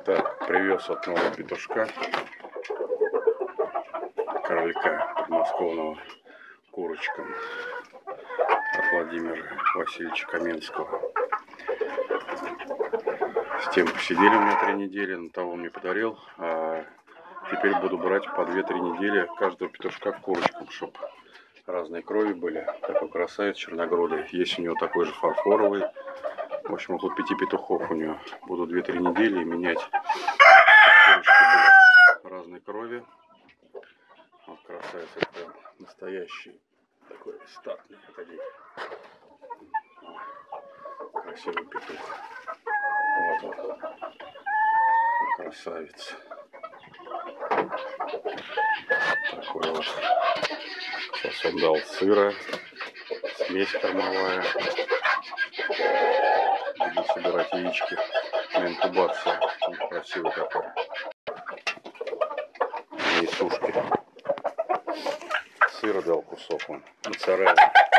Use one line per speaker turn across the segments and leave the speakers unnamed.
Так, привез от нового петушка, королька подмосковного, курочкам от Владимира Васильевича Каменского. С тем посидели у меня 3 недели, на того он мне подарил, а теперь буду брать по 2-3 недели каждого петушка к курочкам, чтобы разные крови были. Такой красавец черногрудый, есть у него такой же фарфоровый. В общем, около 5 петухов у него. Буду 2-3 недели менять. Курочки были разной крови. Вот красавец, это настоящий такой статный. Погоди. Красивый петух. Вот он. Красавец. Такой вот. Сейчас он дал сыра. Смесь кормовая. Буду собирать яички на инкубацию. Он красивый такой. И сушки. Сыра дал кусок он. Моцарелла.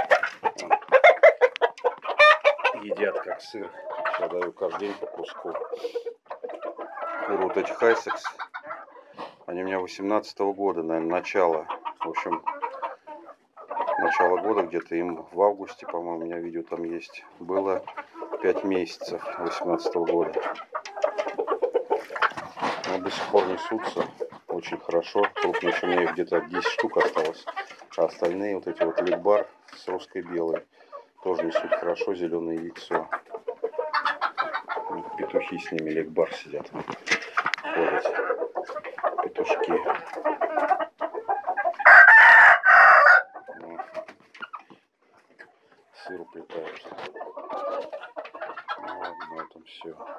Едят как сыр. Я даю каждый день по куску. Куры вот эти Хайсекс. Они у меня 18-го года, наверное, начало. В общем, начало года, где-то им в августе, по-моему, у меня видео там есть. Было 5 месяцев 18-го года. Но до сих пор несутся очень хорошо. Крупные, еще у меня их где-то 10 штук осталось. А остальные вот эти вот легбар с русской белой тоже несут хорошо, зеленое яйцо. Петухи с ними, легбар сидят. Ходят. Петушки. Сыр уплетают. Ну ладно, на этом все.